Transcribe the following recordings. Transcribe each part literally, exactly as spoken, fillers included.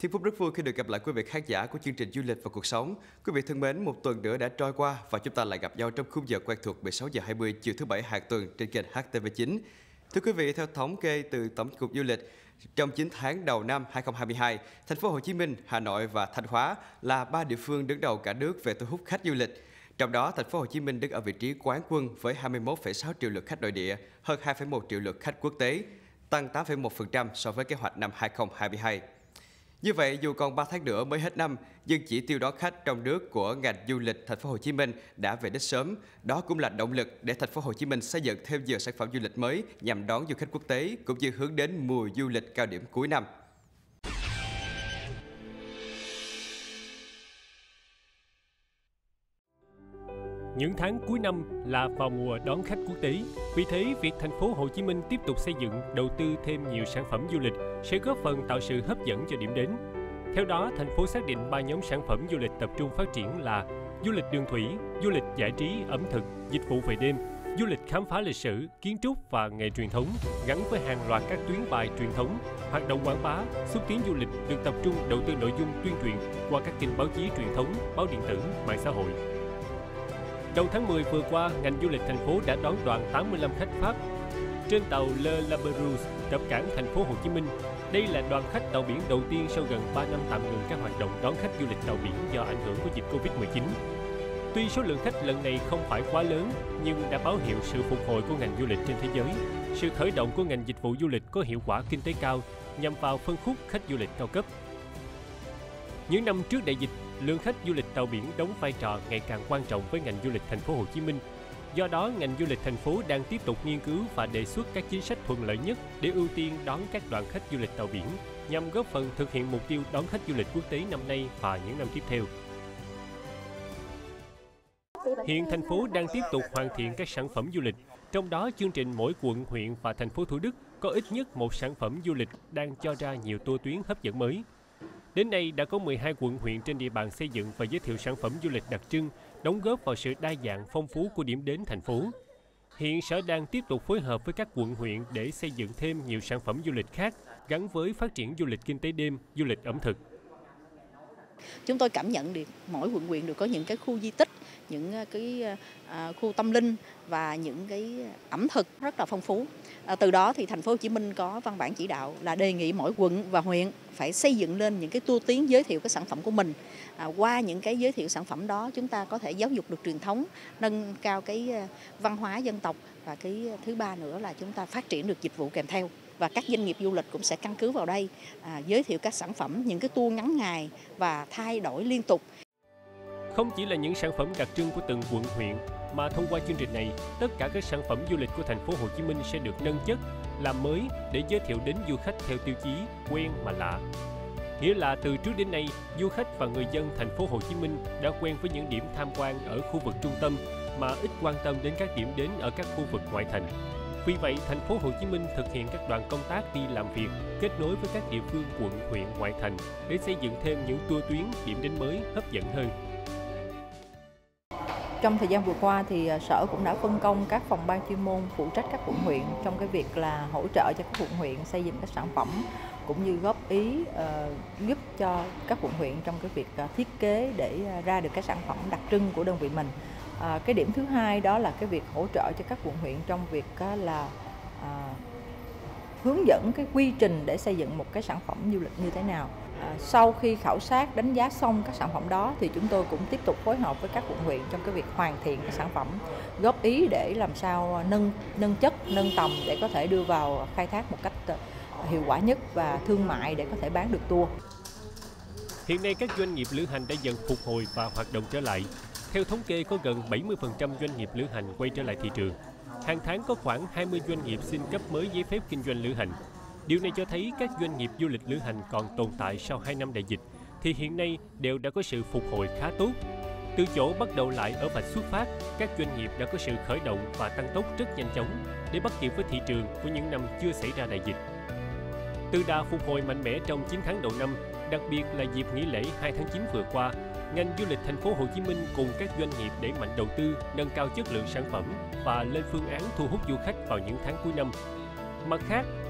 Kim Phúc rất vui khi được gặp lại quý vị khán giả của chương trình Du lịch và cuộc sống. Quý vị thân mến, một tuần nữa đã trôi qua và chúng ta lại gặp nhau trong khung giờ quen thuộc mười sáu giờ hai mươi chiều thứ bảy hàng tuần trên kênh H T V chín. Thưa quý vị, theo thống kê từ Tổng cục Du lịch, trong chín tháng đầu năm hai không hai hai, thành phố Hồ Chí Minh, Hà Nội và Thanh Hóa là ba địa phương đứng đầu cả nước về thu hút khách du lịch. Trong đó, thành phố Hồ Chí Minh đứng ở vị trí quán quân với hai mươi mốt phẩy sáu triệu lượt khách nội địa, hơn hai phẩy một triệu lượt khách quốc tế, tăng tám phẩy một phần trăm so với kế hoạch năm hai không hai hai. Như vậy, dù còn ba tháng nữa mới hết năm, nhưng chỉ tiêu đón khách trong nước của ngành du lịch thành phố Hồ Chí Minh đã về đích sớm. Đó cũng là động lực để thành phố Hồ Chí Minh xây dựng thêm nhiều sản phẩm du lịch mới nhằm đón du khách quốc tế cũng như hướng đến mùa du lịch cao điểm cuối năm. Những tháng cuối năm là vào mùa đón khách quốc tế. Vì thế, việc thành phố Hồ Chí Minh tiếp tục xây dựng, đầu tư thêm nhiều sản phẩm du lịch sẽ góp phần tạo sự hấp dẫn cho điểm đến. Theo đó, thành phố xác định ba nhóm sản phẩm du lịch tập trung phát triển là du lịch đường thủy, du lịch giải trí, ẩm thực, dịch vụ về đêm, du lịch khám phá lịch sử, kiến trúc và nghề truyền thống, gắn với hàng loạt các tuyến bài truyền thống. Hoạt động quảng bá, xúc tiến du lịch được tập trung đầu tư nội dung tuyên truyền qua các kênh báo chí truyền thống, báo điện tử, mạng xã hội. Đầu tháng mười vừa qua, ngành du lịch thành phố đã đón đoàn tám mươi lăm khách Pháp trên tàu Le Labérousse cập cảng thành phố Hồ Chí Minh. Đây là đoàn khách tàu biển đầu tiên sau gần ba năm tạm ngừng các hoạt động đón khách du lịch tàu biển do ảnh hưởng của dịch Covid mười chín. Tuy số lượng khách lần này không phải quá lớn, nhưng đã báo hiệu sự phục hồi của ngành du lịch trên thế giới. Sự khởi động của ngành dịch vụ du lịch có hiệu quả kinh tế cao nhằm vào phân khúc khách du lịch cao cấp. Những năm trước đại dịch, lượng khách du lịch tàu biển đóng vai trò ngày càng quan trọng với ngành du lịch thành phố Hồ Chí Minh. Do đó, ngành du lịch thành phố đang tiếp tục nghiên cứu và đề xuất các chính sách thuận lợi nhất để ưu tiên đón các đoàn khách du lịch tàu biển, nhằm góp phần thực hiện mục tiêu đón khách du lịch quốc tế năm nay và những năm tiếp theo. Hiện thành phố đang tiếp tục hoàn thiện các sản phẩm du lịch, trong đó chương trình mỗi quận, huyện và thành phố Thủ Đức có ít nhất một sản phẩm du lịch đang cho ra nhiều tour tuyến hấp dẫn mới. Đến nay đã có mười hai quận huyện trên địa bàn xây dựng và giới thiệu sản phẩm du lịch đặc trưng, đóng góp vào sự đa dạng phong phú của điểm đến thành phố. Hiện Sở đang tiếp tục phối hợp với các quận huyện để xây dựng thêm nhiều sản phẩm du lịch khác gắn với phát triển du lịch kinh tế đêm, du lịch ẩm thực. Chúng tôi cảm nhận được mỗi quận huyện đều có những cái khu di tích, những cái à, khu tâm linh và những cái ẩm thực rất là phong phú. À, từ đó thì thành phố Hồ Chí Minh có văn bản chỉ đạo là đề nghị mỗi quận và huyện phải xây dựng lên những cái tour tuyến giới thiệu cái sản phẩm của mình. À, qua những cái giới thiệu sản phẩm đó, chúng ta có thể giáo dục được truyền thống, nâng cao cái văn hóa dân tộc, và cái thứ ba nữa là chúng ta phát triển được dịch vụ kèm theo. Và các doanh nghiệp du lịch cũng sẽ căn cứ vào đây à, giới thiệu các sản phẩm, những cái tour ngắn ngày và thay đổi liên tục. Không chỉ là những sản phẩm đặc trưng của từng quận huyện, mà thông qua chương trình này, tất cả các sản phẩm du lịch của thành phố Hồ Chí Minh sẽ được nâng chất, làm mới để giới thiệu đến du khách theo tiêu chí quen mà lạ. Nghĩa là từ trước đến nay, du khách và người dân thành phố Hồ Chí Minh đã quen với những điểm tham quan ở khu vực trung tâm mà ít quan tâm đến các điểm đến ở các khu vực ngoại thành. Vì vậy, thành phố Hồ Chí Minh thực hiện các đoàn công tác đi làm việc, kết nối với các địa phương quận, huyện, ngoại thành để xây dựng thêm những tour tuyến, điểm đến mới hấp dẫn hơn. Trong thời gian vừa qua thì Sở cũng đã phân công các phòng ban chuyên môn phụ trách các quận huyện trong cái việc là hỗ trợ cho các quận huyện xây dựng các sản phẩm cũng như góp ý uh, giúp cho các quận huyện trong cái việc uh, thiết kế để uh, ra được cái sản phẩm đặc trưng của đơn vị mình. À, cái điểm thứ hai đó là cái việc hỗ trợ cho các quận huyện trong việc uh, là uh, hướng dẫn cái quy trình để xây dựng một cái sản phẩm du lịch như thế nào. À, sau khi khảo sát đánh giá xong các sản phẩm đó thì chúng tôi cũng tiếp tục phối hợp với các quận huyện trong cái việc hoàn thiện cái sản phẩm, góp ý để làm sao nâng nâng chất, nâng tầm để có thể đưa vào khai thác một cách uh, hiệu quả nhất và thương mại để có thể bán được tour. Hiện nay các doanh nghiệp lữ hành đã dần phục hồi và hoạt động trở lại. Theo thống kê, có gần bảy mươi phần trăm doanh nghiệp lữ hành quay trở lại thị trường. Hàng tháng có khoảng hai mươi doanh nghiệp xin cấp mới giấy phép kinh doanh lữ hành. Điều này cho thấy các doanh nghiệp du lịch lữ hành còn tồn tại sau hai năm đại dịch, thì hiện nay đều đã có sự phục hồi khá tốt. Từ chỗ bắt đầu lại ở vạch xuất phát, các doanh nghiệp đã có sự khởi động và tăng tốc rất nhanh chóng để bắt kịp với thị trường của những năm chưa xảy ra đại dịch. Từ đà phục hồi mạnh mẽ trong chín tháng đầu năm, đặc biệt là dịp nghỉ lễ hai tháng chín vừa qua, ngành du lịch thành phố Hồ Chí Minh cùng các doanh nghiệp đẩy mạnh đầu tư, nâng cao chất lượng sản phẩm và lên phương án thu hút du khách vào những tháng cuối năm. Mặt khác,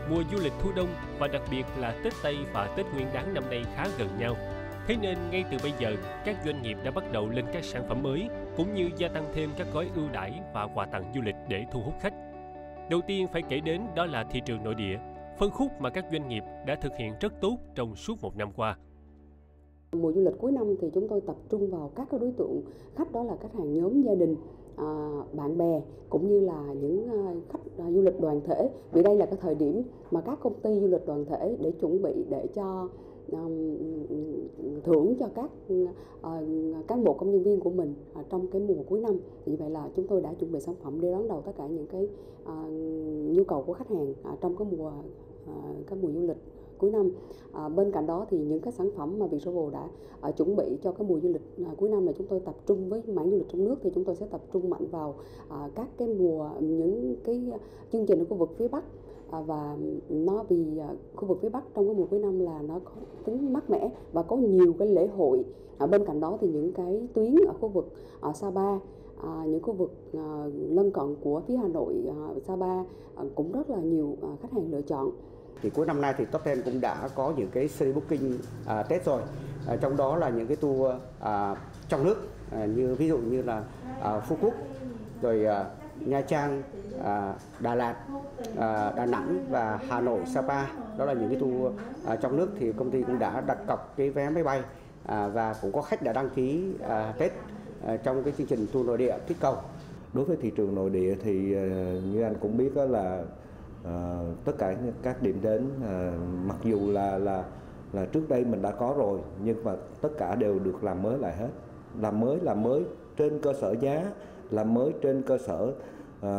mùa du lịch thu đông và đặc biệt là Tết Tây và Tết Nguyên đán năm nay khá gần nhau. Thế nên ngay từ bây giờ, các doanh nghiệp đã bắt đầu lên các sản phẩm mới, cũng như gia tăng thêm các gói ưu đãi và quà tặng du lịch để thu hút khách. Đầu tiên phải kể đến đó là thị trường nội địa, phân khúc mà các doanh nghiệp đã thực hiện rất tốt trong suốt một năm qua. Mùa du lịch cuối năm thì chúng tôi tập trung vào các cái đối tượng khách, đó là khách hàng nhóm gia đình, à, bạn bè, cũng như là những khách à, du lịch đoàn thể. Vì đây là cái thời điểm mà các công ty du lịch đoàn thể để chuẩn bị để cho um, thưởng cho các uh, cán bộ công nhân viên của mình uh, trong cái mùa cuối năm. Vì vậy là chúng tôi đã chuẩn bị sản phẩm để đón đầu tất cả những cái uh, nhu cầu của khách hàng uh, trong cái mùa uh, cái mùa du lịch cuối năm. À, bên cạnh đó thì những cái sản phẩm mà Viettravel đã à, chuẩn bị cho cái mùa du lịch à, cuối năm này, chúng tôi tập trung với mảng du lịch trong nước thì chúng tôi sẽ tập trung mạnh vào à, các cái mùa những cái chương trình ở khu vực phía Bắc, à, và nó vì à, khu vực phía Bắc trong cái mùa cuối năm là nó có tính mát mẻ và có nhiều cái lễ hội. À, bên cạnh đó thì những cái tuyến ở khu vực à, Sapa, à, những khu vực à, lân cận của phía Hà Nội, à, Sapa à, cũng rất là nhiều à, khách hàng lựa chọn. Thì cuối năm nay thì Top mười cũng đã có những cái series booking à, Tết rồi, à, trong đó là những cái tour à, trong nước, à, như ví dụ như là à, Phú Quốc, rồi à, Nha Trang, à, Đà Lạt, à, Đà Nẵng và Hà Nội, Sapa. Đó là những cái tour à, trong nước thì công ty cũng đã đặt cọc cái vé máy bay, à, và cũng có khách đã đăng ký à, Tết à, trong cái chương trình tour nội địa kích cầu. Đối với thị trường nội địa thì như anh cũng biết đó là À, tất cả các điểm đến à, mặc dù là là là trước đây mình đã có rồi, nhưng mà tất cả đều được làm mới lại hết. Làm mới làm mới trên cơ sở giá, làm mới trên cơ sở à,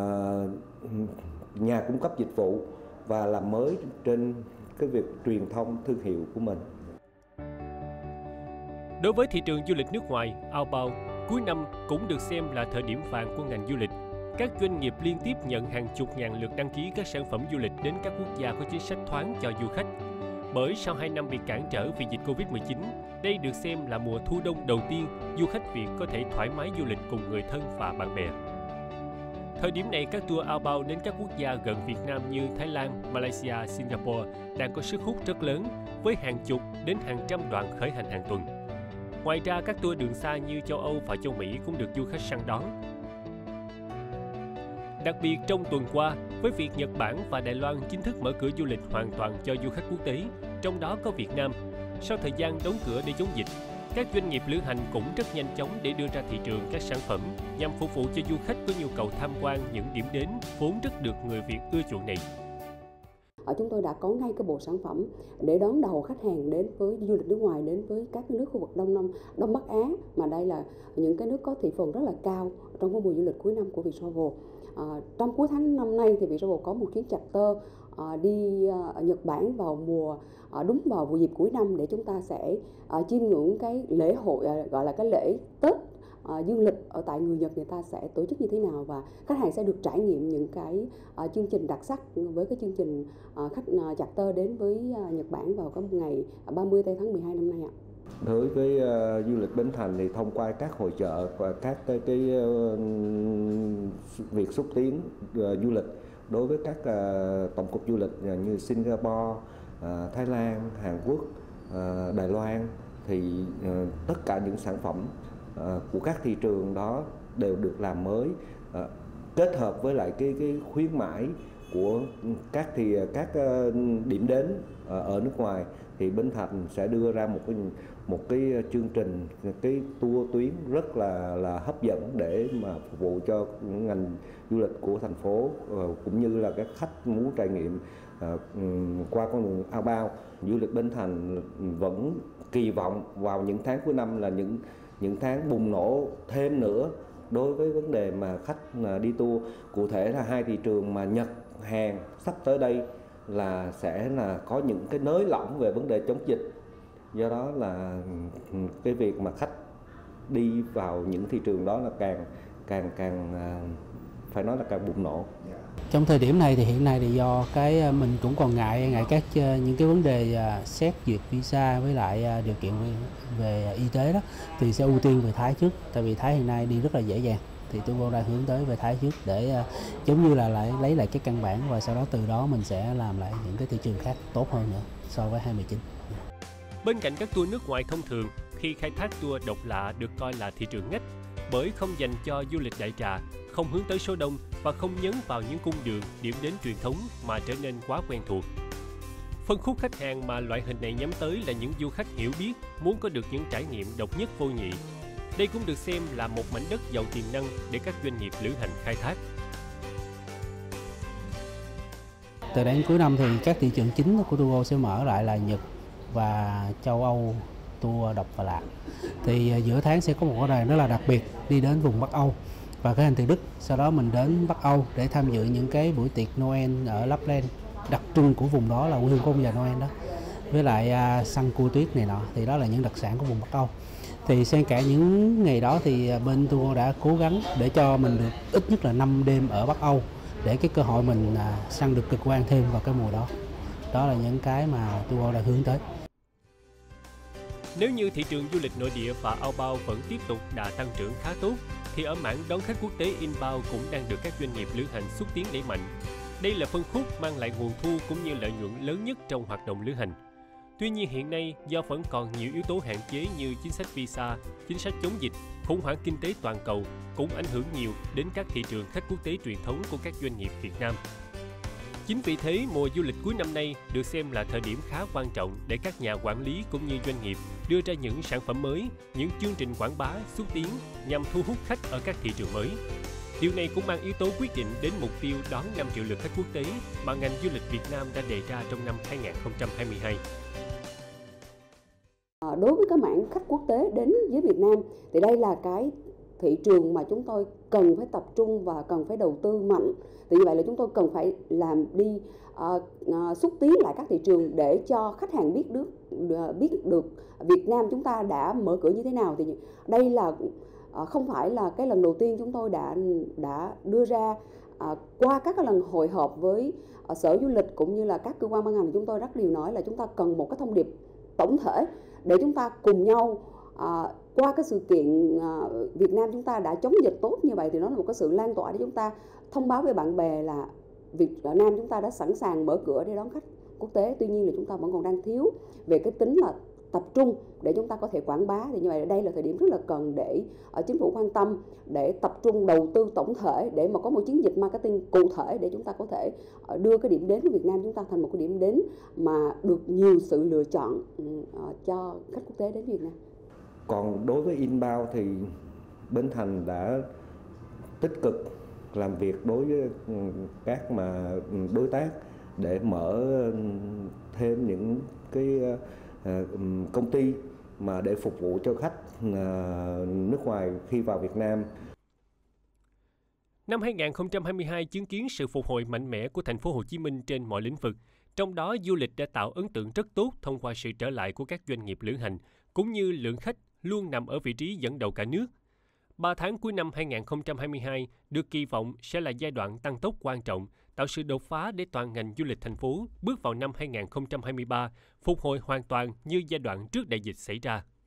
nhà cung cấp dịch vụ, và làm mới trên cái việc truyền thông thương hiệu của mình. Đối với thị trường du lịch nước ngoài, outbound, cuối năm cũng được xem là thời điểm vàng của ngành du lịch. Các doanh nghiệp liên tiếp nhận hàng chục ngàn lượt đăng ký các sản phẩm du lịch đến các quốc gia có chính sách thoáng cho du khách. Bởi sau hai năm bị cản trở vì dịch Covid mười chín, đây được xem là mùa thu đông đầu tiên du khách Việt có thể thoải mái du lịch cùng người thân và bạn bè. Thời điểm này, các tour outbound đến các quốc gia gần Việt Nam như Thái Lan, Malaysia, Singapore đang có sức hút rất lớn, với hàng chục đến hàng trăm đoạn khởi hành hàng tuần. Ngoài ra, các tour đường xa như châu Âu và châu Mỹ cũng được du khách săn đón. Đặc biệt trong tuần qua, với việc Nhật Bản và Đài Loan chính thức mở cửa du lịch hoàn toàn cho du khách quốc tế, trong đó có Việt Nam, sau thời gian đóng cửa để chống dịch, các doanh nghiệp lữ hành cũng rất nhanh chóng để đưa ra thị trường các sản phẩm nhằm phục vụ cho du khách có nhu cầu tham quan những điểm đến vốn rất được người Việt ưa chuộng này. Ở chúng tôi đã có ngay cái bộ sản phẩm để đón đầu khách hàng đến với du lịch nước ngoài, đến với các cái nước khu vực Đông Nam, Đông Bắc Á, mà đây là những cái nước có thị phần rất là cao trong cái mùa du lịch cuối năm của Viettravel. À, trong cuối tháng năm nay thì Viettravel có một chuyến charter à, đi à, Nhật Bản vào mùa à, đúng vào vụ dịp cuối năm để chúng ta sẽ à, chiêm ngưỡng cái lễ hội à, gọi là cái lễ Tết à, du lịch ở tại người Nhật người ta sẽ tổ chức như thế nào, và khách hàng sẽ được trải nghiệm những cái à, chương trình đặc sắc với cái chương trình à, khách à, charter đến với à, Nhật Bản vào cái ngày ba mươi tây tháng mười hai năm nay ạ. Đối với uh, du lịch Bến Thành thì thông qua các hội chợ và các cái, cái uh, việc xúc tiến uh, du lịch đối với các uh, tổng cục du lịch uh, như Singapore, uh, Thái Lan, Hàn Quốc, uh, Đài Loan, thì uh, tất cả những sản phẩm uh, của các thị trường đó đều được làm mới, uh, kết hợp với lại cái cái khuyến mãi của các thì các uh, điểm đến uh, ở nước ngoài, thì Bến Thành sẽ đưa ra một cái một cái chương trình, cái tour tuyến rất là là hấp dẫn để mà phục vụ cho ngành du lịch của thành phố, cũng như là các khách muốn trải nghiệm uh, qua con đường outbound. Du lịch Bến Thành vẫn kỳ vọng vào những tháng cuối năm là những những tháng bùng nổ thêm nữa đối với vấn đề mà khách đi tour. Cụ thể là hai thị trường mà Nhật, Hàn sắp tới đây là sẽ là có những cái nới lỏng về vấn đề chống dịch. Do đó là cái việc mà khách đi vào những thị trường đó là càng càng càng phải nói là càng bùng nổ. Trong thời điểm này thì hiện nay thì do cái mình cũng còn ngại ngại các những cái vấn đề xét duyệt visa với lại điều kiện về y tế đó, thì sẽ ưu tiên về Thái trước, tại vì Thái hiện nay đi rất là dễ dàng. thì Tourgo đã hướng tới về Thái trước để uh, giống như là lại lấy lại cái căn bản và sau đó từ đó mình sẽ làm lại những cái thị trường khác tốt hơn nữa so với hai mười chín. Bên cạnh các tour nước ngoài thông thường, khi khai thác tour độc lạ được coi là thị trường ngách bởi không dành cho du lịch đại trà, không hướng tới số đông và không nhấn vào những cung đường, điểm đến truyền thống mà trở nên quá quen thuộc. Phân khúc khách hàng mà loại hình này nhắm tới là những du khách hiểu biết, muốn có được những trải nghiệm độc nhất vô nhị. Đây cũng được xem là một mảnh đất giàu tiềm năng để các doanh nghiệp lữ hành khai thác. Từ đến cuối năm thì các thị trường chính của Tourgo sẽ mở lại là Nhật và châu Âu tour độc và lạ. Thì giữa tháng sẽ có một cái đoàn rất là đặc biệt đi đến vùng Bắc Âu và khởi hành từ Đức. Sau đó mình đến Bắc Âu để tham dự những cái buổi tiệc Noel ở Lapland, đặc trưng của vùng đó là quê hương của ông già Noel đó. Với lại uh, săn cua tuyết này nọ, thì đó là những đặc sản của vùng Bắc Âu. Thì xen kẽ những ngày đó thì bên Tourgo đã cố gắng để cho mình được ít nhất là năm đêm ở Bắc Âu để cái cơ hội mình uh, săn được cực quang thêm vào cái mùa đó. Đó là những cái mà Tourgo đã hướng tới. Nếu như thị trường du lịch nội địa và outbound vẫn tiếp tục đà tăng trưởng khá tốt, thì ở mảng đón khách quốc tế inbound cũng đang được các doanh nghiệp lữ hành xúc tiến đẩy mạnh. Đây là phân khúc mang lại nguồn thu cũng như lợi nhuận lớn nhất trong hoạt động lữ hành. Tuy nhiên hiện nay, do vẫn còn nhiều yếu tố hạn chế như chính sách visa, chính sách chống dịch, khủng hoảng kinh tế toàn cầu cũng ảnh hưởng nhiều đến các thị trường khách quốc tế truyền thống của các doanh nghiệp Việt Nam. Chính vì thế, mùa du lịch cuối năm nay được xem là thời điểm khá quan trọng để các nhà quản lý cũng như doanh nghiệp đưa ra những sản phẩm mới, những chương trình quảng bá, xúc tiến nhằm thu hút khách ở các thị trường mới. Điều này cũng mang yếu tố quyết định đến mục tiêu đón năm triệu lượt khách quốc tế mà ngành du lịch Việt Nam đã đề ra trong năm hai nghìn không trăm hai mươi hai. Đối với các mảng khách quốc tế đến với Việt Nam thì đây là cái thị trường mà chúng tôi cần phải tập trung và cần phải đầu tư mạnh. Thì như vậy là chúng tôi cần phải làm đi uh, uh, xúc tiến lại các thị trường để cho khách hàng biết được uh, biết được Việt Nam chúng ta đã mở cửa như thế nào. Thì đây là uh, không phải là cái lần đầu tiên chúng tôi đã đã đưa ra uh, qua các cái lần hội họp với uh, Sở Du lịch cũng như là các cơ quan ban ngành. Chúng tôi rất đều nói là chúng ta cần một cái thông điệp tổng thể để chúng ta cùng nhau uh, qua cái sự kiện uh, Việt Nam chúng ta đã chống dịch tốt như vậy thì nó là một cái sự lan tỏa để chúng ta thông báo với bạn bè là Việt Nam chúng ta đã sẵn sàng mở cửa để đón khách quốc tế. Tuy nhiên là chúng ta vẫn còn đang thiếu về cái tính là tập trung để chúng ta có thể quảng bá. Thì như vậy đây là thời điểm rất là cần để ở chính phủ quan tâm để tập trung đầu tư tổng thể để mà có một chiến dịch marketing cụ thể để chúng ta có thể đưa cái điểm đến của Việt Nam chúng ta thành một cái điểm đến mà được nhiều sự lựa chọn cho khách quốc tế đến Việt Nam. Còn đối với inbound thì Bến Thành đã tích cực làm việc đối với các mà đối tác để mở thêm những cái công ty mà để phục vụ cho khách nước ngoài khi vào Việt Nam. Năm hai nghìn không trăm hai mươi hai chứng kiến sự phục hồi mạnh mẽ của thành phố Hồ Chí Minh trên mọi lĩnh vực. Trong đó, du lịch đã tạo ấn tượng rất tốt thông qua sự trở lại của các doanh nghiệp lữ hành, cũng như lượng khách luôn nằm ở vị trí dẫn đầu cả nước. Ba tháng cuối năm hai nghìn không trăm hai mươi hai được kỳ vọng sẽ là giai đoạn tăng tốc quan trọng, tạo sự đột phá để toàn ngành du lịch thành phố bước vào năm hai nghìn không trăm hai mươi ba, phục hồi hoàn toàn như giai đoạn trước đại dịch xảy ra.